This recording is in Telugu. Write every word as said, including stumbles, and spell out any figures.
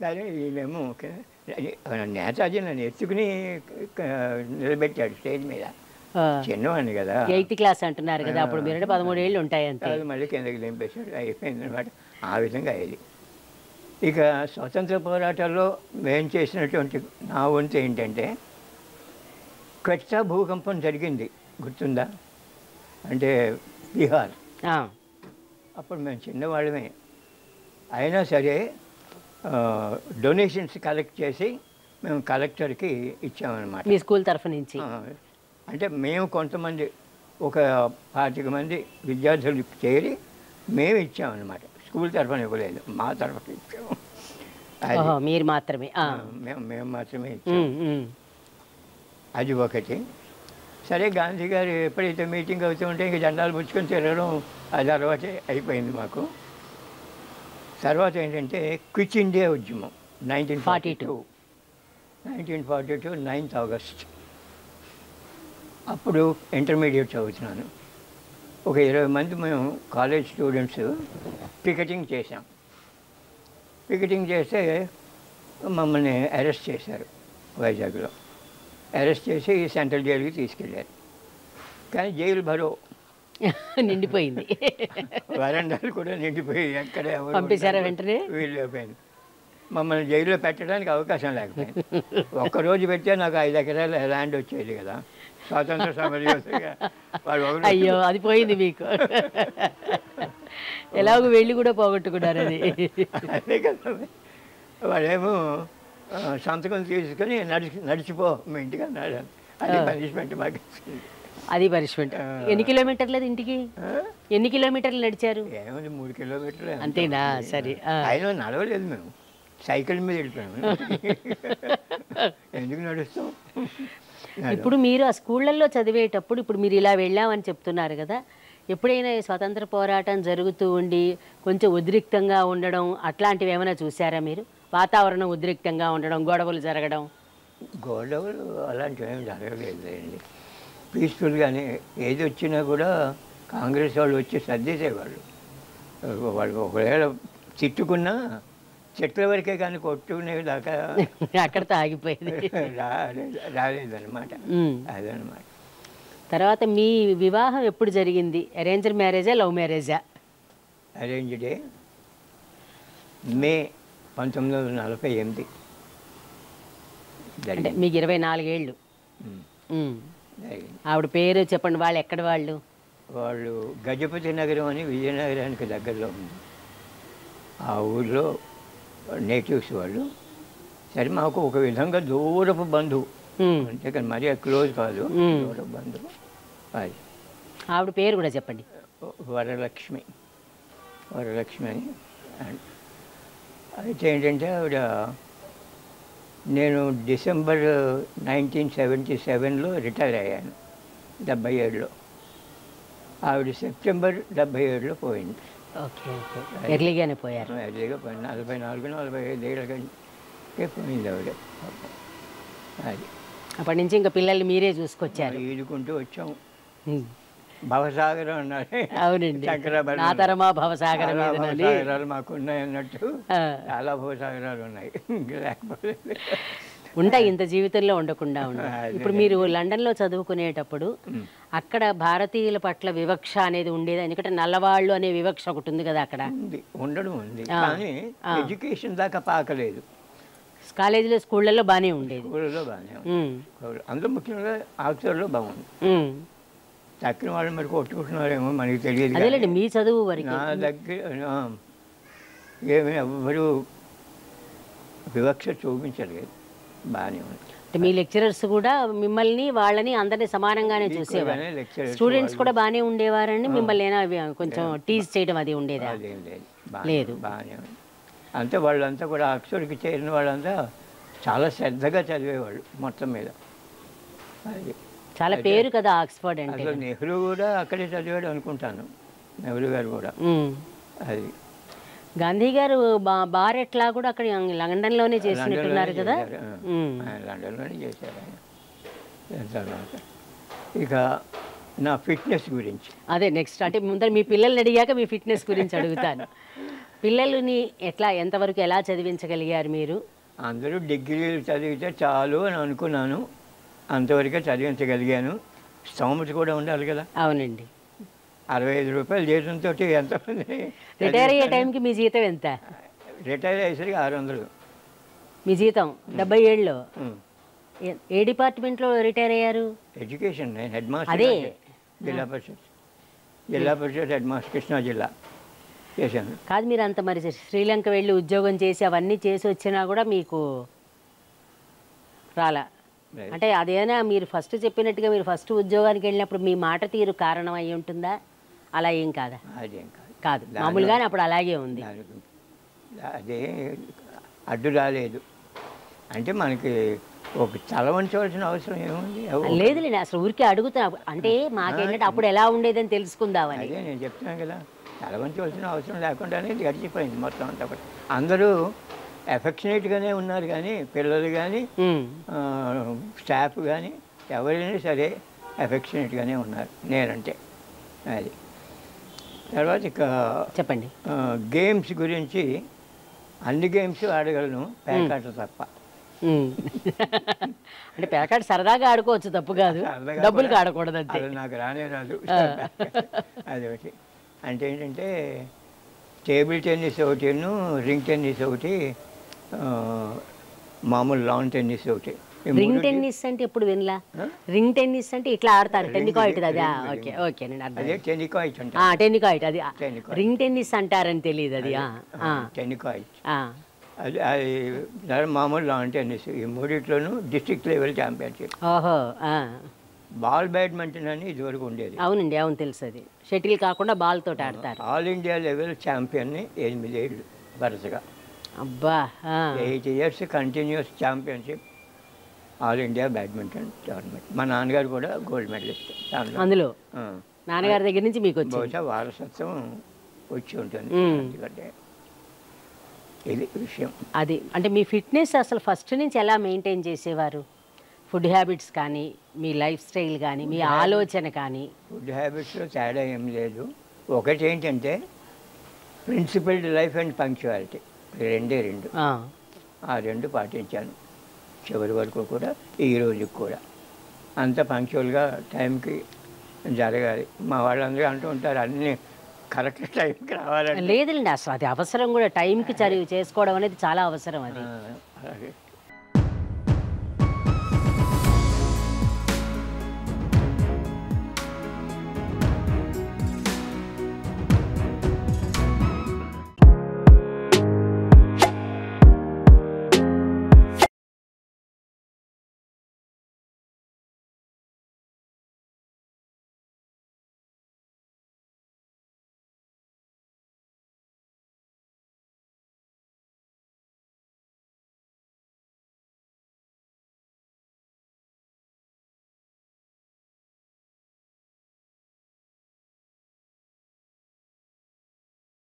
సరే ఈయనేమో ఓకే నేతాజీ నన్ను ఎత్తుకుని నిలబెట్టాడు స్టేజ్ మీద. చిన్నవాడిని కదా, ఎయిత్ క్లాస్ అంటున్నారు కదా, అప్పుడు మీరు పదమూడు ఏళ్ళు ఉంటాయి అంతే. మళ్ళీ కిందకి దింపేశాడు, అయిపోయింది అనమాట. ఆ విధంగా అయ్యేది. ఇక స్వతంత్ర పోరాటాల్లో మేము చేసినటువంటి నా వంతు ఏంటంటే, క్వెట్సా భూకంపం జరిగింది గుర్తుందా, అంటే బీహార్. అప్పుడు మేము చిన్నవాళ్ళమే అయినా సరే డొనేషన్స్ కలెక్ట్ చేసి మేము కలెక్టర్కి ఇచ్చామన్నమాట, మీ స్కూల్ తరఫు నుంచి. అంటే మేము కొంతమంది ఒక పాతిక మంది విద్యార్థులు చేరి మేము ఇచ్చామన్నమాట. స్కూల్ తరఫున ఇవ్వలేదు, మా తరఫున ఇచ్చాము. మీరు మాత్రమే, మేము మేము మాత్రమే ఇచ్చాము. అది ఒకటి. సరే గాంధీ గారు ఎప్పుడైతే మీటింగ్ అవుతూ ఉంటే ఇంక జెండాలు పుచ్చుకొని తిరగడం అది అలవాటే అయిపోయింది మాకు. తర్వాత ఏంటంటే క్విట్ ఇండియా ఉద్యమం nineteen forty two nineteen forty two ninth August. అప్పుడు ఇంటర్మీడియట్ చదువుతున్నాను. ఒక ఇరవై మంది మేము కాలేజ్ స్టూడెంట్స్ పికెటింగ్ చేశాం. పికెటింగ్ చేస్తే మమ్మల్ని అరెస్ట్ చేశారు వైజాగ్లో. అరెస్ట్ చేసి సెంట్రల్ జైలుకి తీసుకెళ్ళారు. కానీ జైలు భరో నిండిపోయింది, వరండాలు కూడా నిండిపోయి ఎక్కడ పంపించారా వెంటనే వీళ్ళైపోయింది. మమ్మల్ని జైల్లో పెట్టడానికి అవకాశం లేకపోయింది. ఒక్కరోజు పెడితే నాకు ఐదు ఎకరాల ల్యాండ్ వచ్చేది కదా స్వాతంత్ర సమరయోధుగా. వాడు అయ్యో అది పోయింది మీకు, ఎలాగో వెళ్ళి కూడా పోగొట్టుకున్నారు అది. అదే కదా, వాడేమో సంతకం తీసుకొని నడిచి నడిచిపో మీ ఇంటికి అన్నాడు. అది పనిష్మెంట్ మాకు. అది పనిష్మెంట్. ఎన్ని కిలోమీటర్లు ఇంటికి, ఎన్ని కిలోమీటర్లు నడిచారు? ఏముంది మూడు కిలోమీటర్లు అంతేనా? సరే. ఆయన నడవలేదు, మేము సైకిల్ మీద వెళ్ళిపోయాము. ఎందుకు నడుస్తాం? ఇప్పుడు మీరు ఆ స్కూళ్ళల్లో చదివేటప్పుడు ఇప్పుడు మీరు ఇలా వెళ్ళామని చెప్తున్నారు కదా, ఎప్పుడైనా స్వతంత్ర పోరాటం జరుగుతూ ఉండి కొంచెం ఉద్రిక్తంగా ఉండడం అట్లాంటివి ఏమైనా చూసారా మీరు? వాతావరణం ఉద్రిక్తంగా ఉండడం, గొడవలు జరగడం? గొడవలు అలాంటివి ఏమి జరగలేదు అండి. పీస్ఫుల్గానే ఏది వచ్చినా కూడా కాంగ్రెస్ వాళ్ళు వచ్చి సర్దేసేవాళ్ళు. వాళ్ళు ఒకవేళ తిట్టుకున్నా చెట్ల వరకే కానీ కొట్టుకునే దాకా అక్కడితో ఆగిపోయింది, రాలేదన్నమాట. అదనమాట. తర్వాత మీ వివాహం ఎప్పుడు జరిగింది? అరేంజ్డ్ మ్యారేజా, లవ్ మ్యారేజా? అరేంజ్డే. మే పంతొమ్మిది వందల నలభై ఎనిమిది. అంటే మీకు ఇరవై నాలుగేళ్ళు. ఆవిడ పేరు చెప్పండి, వాళ్ళు ఎక్కడ వాళ్ళు? వాళ్ళు గజపతి నగరం అని విజయనగరానికి దగ్గరలో ఉంది. ఆ ఊళ్ళో నేటివ్స్ వాళ్ళు. సరే మాకు ఒక విధంగా దూరపు బంధువు, అంతే కానీ మరీ క్లోజ్ కాదు, దూరపు బంధువు. అది ఆవిడ పేరు కూడా చెప్పండి. వరలక్ష్మి. వరలక్ష్మి అని. అయితే ఏంటంటే ఆవిడ, నేను డిసెంబర్ నైన్టీన్ సెవెంటీ సెవెన్లో రిటైర్ అయ్యాను, డెబ్బై ఏడులో. ఆవిడ సెప్టెంబర్ డెబ్బై ఏడులో పోయింది. ఓకే, ఎర్లీగానే పోయారు. ఎర్లీగా పోయింది, నలభై నాలుగు నలభై ఐదు ఏళ్ళకే పోయింది ఆవిడ. అది అప్పటి నుంచి ఇంకా పిల్లల్ని మీరే చూసుకొచ్చారు. ఈదుకుంటూ వచ్చాము. భవసాగరం అన్నారు. అవునండి, నా తరమా భవసాగరం. భవసాగరాలు మాకు ఉన్నాయి అన్నట్టు చాలా భవసాగరాలు ఉన్నాయి. లేకపోతే ఉంటాయి, ఇంత జీవితంలో ఉండకుండా ఉన్నాయి. ఇప్పుడు మీరు లండన్లో చదువుకునేటప్పుడు అక్కడ భారతీయుల పట్ల వివక్ష అనేది ఉండేది, ఎందుకంటే నల్లవాళ్ళు అనే వివక్ష ఒకటి ఉంది కదా అక్కడ. ఉండడం ఉంది, కానీ ఎడ్యుకేషన్ దాకా పాకలేదు. కాలేజీలో స్కూళ్ళల్లో బాగానే ఉండేది. స్కూళ్ళలో బాగానే ఉంది, అందులో ముఖ్యంగా ఆక్స్ఫర్డ్లో బాగుంది. తక్కిన వాళ్ళు మరి కొట్టుకుంటున్నారేమో మనకి తెలియదు. అదేలేండి, మీ చదువు వరకు. నా దగ్గర ఏమి ఎవ్వరూ వివక్ష చూపించలేదు, బాగానే ఉంది. అంటే మీ లెక్చరర్స్ కూడా మిమ్మల్ని వాళ్ళని అందరినీ సమానంగానే చూసేవారు. స్టూడెంట్స్ కూడా బాగానే ఉండేవారండి, మిమ్మల్ని ఏమైనా కొంచెం టీజ్ చేయడం అది ఉండేదా? అదేం లేదు, లేదు, బాగానే ఉంది. అంతే, వాళ్ళంతా కూడా ఆక్స్ఫర్డ్కి చేరిన వాళ్ళంతా చాలా శ్రద్ధగా చదివేవాళ్ళు మొత్తం మీద. అది చాలా పేరు కదా ఆక్స్ఫర్డ్ అంటే. అసలు నెహ్రూ కూడా అక్కడే చదివాడు అనుకుంటాను, నెహ్రూ గారు కూడా. అది గాంధీ గారు బార్ ఎట్లా కూడా అక్కడ లండన్లోనే చేసినట్టున్నారు కదా. లండన్లోనే చేశారు ఆయన. తర్వాత ఇక నా ఫిట్నెస్ గురించి, అదే నెక్స్ట్ అంటే ముందర మీ పిల్లల్ని అడిగాక మీ ఫిట్నెస్ గురించి అడుగుతాను. పిల్లలని ఎట్లా ఎంతవరకు ఎలా చదివించగలిగారు మీరు? అందరూ డిగ్రీలు చదివితే చాలు అని అనుకున్నాను, అంతవరకే చదివించగలిగాను. స్తోమత కూడా ఉండాలి కదా. అవునండి. అరవై ఐదు రూపాయలు జీతంతో ఎంతమంది రిటైర్ అయ్యే టైంకి మీ జీతం ఎంత? రిటైర్ అయ్యేసరికి ఆరు వందలు మీ జీతం డెబ్బై ఏళ్ళలో. ఏ డిపార్ట్మెంట్లో రిటైర్ అయ్యారు? ఎడ్యుకేషన్. నేను హెడ్ మాస్టర్ అదే జిల్లా పరిషత్ జిల్లా పరిషత్ హెడ్ మాస్టర్ కృష్ణా జిల్లా చేశాను. కాదు, మీరు అంత మరి శ్రీలంక వెళ్ళి ఉద్యోగం చేసి అవన్నీ చేసి వచ్చినా కూడా మీకు రాలా అంటే అదేనా? మీరు ఫస్ట్ చెప్పినట్టుగా మీరు ఫస్ట్ ఉద్యోగానికి వెళ్ళినప్పుడు మీ మాట తీరు కారణం అయి ఉంటుందా? అలా ఏం కాదా? అదేం కాదు కాదు మామూలుగానే అప్పుడు అలాగే ఉంది. అదే అడ్డు రాలేదు అంటే మనకి ఒక చలవంచవలసిన అవసరం ఏముంది? లేదు లేదు అసలు ఊరికే అడుగుతున్నా, అంటే మాకేంటంటే అప్పుడు ఎలా ఉండేదని తెలుసుకుందామని. అదే నేను చెప్తున్నాను కదా, చలవంచవలసిన అవసరం లేకుండానే గడిచిపోయింది మొత్తం అంతా. అందరూ ఎఫెక్షనేట్గానే ఉన్నారు, కానీ పిల్లలు కానీ స్టాఫ్ కానీ ఎవరైనా సరే ఎఫెక్షనేట్గానే ఉన్నారు నేనంటే. అది తర్వాత ఇక చెప్పండి. గేమ్స్ గురించి అన్ని గేమ్స్ ఆడగలను, పేకాట తప్ప. అంటే పేకాట సరదాగా ఆడుకోవచ్చు, తప్పు కాదు, డబ్బులు ఆడకూడదు అంతే. అది నాకు రానే రాదు. అది ఒకటి. అంటే ఏంటంటే టేబుల్ టెన్నిస్ ఒకటిను, రింగ్ టెన్నిస్ ఒకటి, మామూలు లాన్ టెన్నిస్ ఒకటి. రింగ్ టెన్నిస్ అంటే ఎప్పుడు వినలా. రింగ్ టెన్నిస్ అంటే ఇట్లా ఆడతారు, టెన్నికాయిట్. అదే ఓకే ఓకే అదే టెన్నికాయిట్ అంటే టెన్నికాయిట్. అది రింగ్ టెన్నిస్ అంటారని తెలియదు. అది టెన్నికాయిట్. అది అది మామూలు లాన్ టెన్నిస్. ఈ మూడిట్లోనూ డిస్ట్రిక్ట్ లెవెల్ ఛాంపియన్షిప్. ఓహో. బాల్ బ్యాడ్మింటన్ అని ఇదివరకు ఉండేది. అవునండి, అవును తెలుసు. అది షటిల్ కాకుండా బాల్ తోటి ఆడతారు. ఆల్ ఇండియా లెవెల్ ఛాంపియన్ని ఎనిమిది ఏళ్ళు వరుసగా. అబ్బా. Eight years continuous championship all India badminton tournament. మా నాన్నగారు కూడా గోల్డ్ మెడలిస్ట్ అందులో. నాన్నగారి దగ్గర నుంచి మీకు వచ్చి బహుశా వారసత్వం వచ్చి ఉంటుంది. ఎందుకంటే ఇది విషయం. అది అంటే మీ ఫిట్నెస్ అసలు ఫస్ట్ నుంచి ఎలా మెయింటైన్ చేసేవారు? ఫుడ్ హ్యాబిట్స్ కానీ, మీ లైఫ్ స్టైల్ కానీ, మీ ఆలోచన కానీ? ఫుడ్ హ్యాబిట్స్లో తేడా ఏం లేదు. ఒకటి ఏంటంటే ప్రిన్సిపల్డ్ లైఫ్ అండ్ పంక్చువాలిటీ, రెండే రెండు. ఆ రెండు పాటించాను చివరి వరకు కూడా, ఈ రోజుకి కూడా. అంత పంక్చువల్గా టైంకి జరగాలి. మా వాళ్ళందరూ అంటూ ఉంటారు అన్నీ కరెక్ట్ టైంకి రావాలని. లేదండి, అసలు అది అవసరం కూడా. టైంకి చదివి చేసుకోవడం అనేది చాలా అవసరం. అది